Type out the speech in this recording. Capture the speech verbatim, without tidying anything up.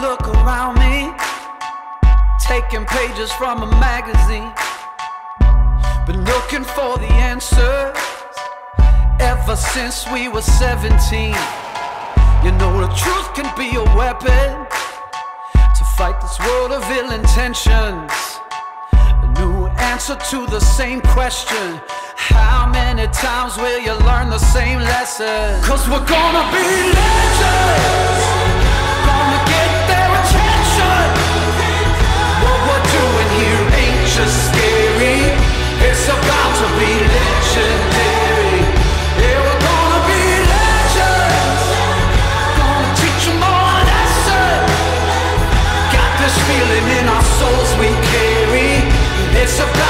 look around me, taking pages from a magazine, been looking for the answers ever since we were seventeen. You know the truth can be a weapon to fight this world of ill intentions. A new answer to the same question: how many times will you learn the same lesson? Cause we're gonna be legends, gonna get their attention. What we're doing here ain't just scary, it's about to be legendary. Yeah, we're gonna be legends, gonna teach them all a lesson. Got this feeling in our souls we carry, it's about